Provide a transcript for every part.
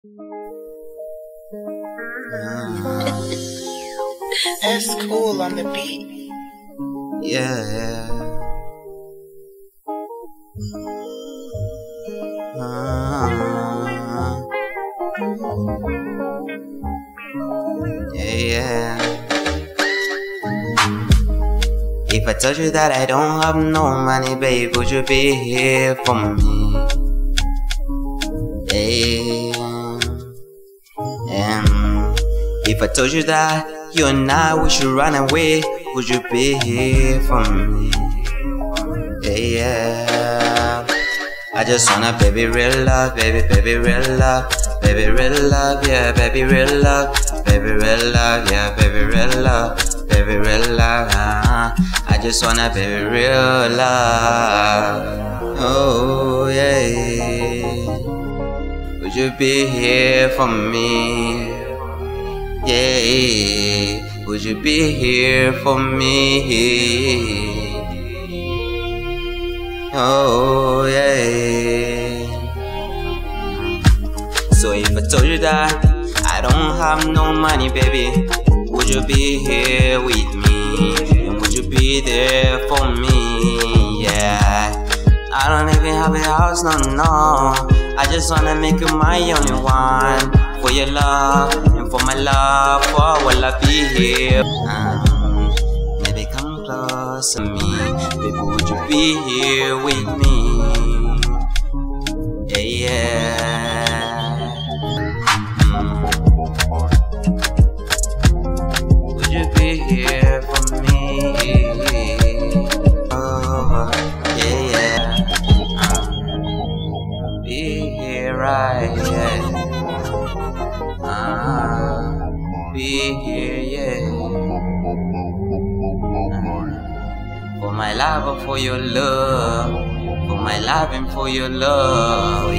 That's cool on the beat. Yeah. Yeah. If I told you that I don't have no money, babe, would you be here for me? Yeah. If I told you that you and I we should run away, would you be here for me? Yeah. I just wanna baby real love, baby real love, baby real love, yeah, baby real love, baby real love, yeah, baby real love, baby real love. I just wanna baby real love. Oh yeah. Would you be here for me? Yeah. Would you be here for me? Oh yeah. So if I told you that I don't have no money, baby, would you be here with me? And would you be there for me? Yeah. I don't even have a house, no. I just wanna make you my only one. For your love and for my love, for will I be here? Maybe come close to me, baby, would you be here with me? Yeah. Would you be here for me? Oh, yeah. Be here, right? Yeah. Be here, yeah. For my love and for your love, for my love and for your love,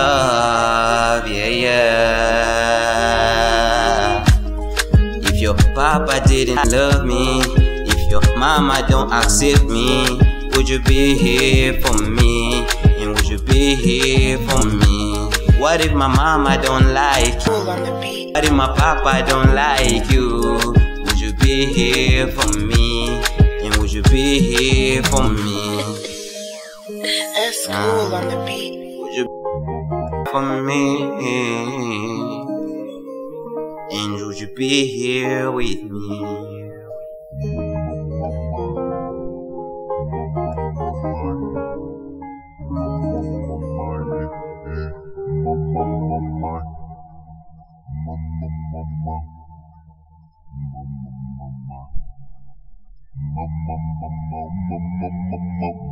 yeah. If your papa didn't love me, if your mama don't accept me, would you be here for me? And would you be here for me? What if my mama don't like you? What if my papa don't like you? Would you be here for me? And would you be here for me? That's cool on the beat. Would you be for me? And would you be here with me? Mama.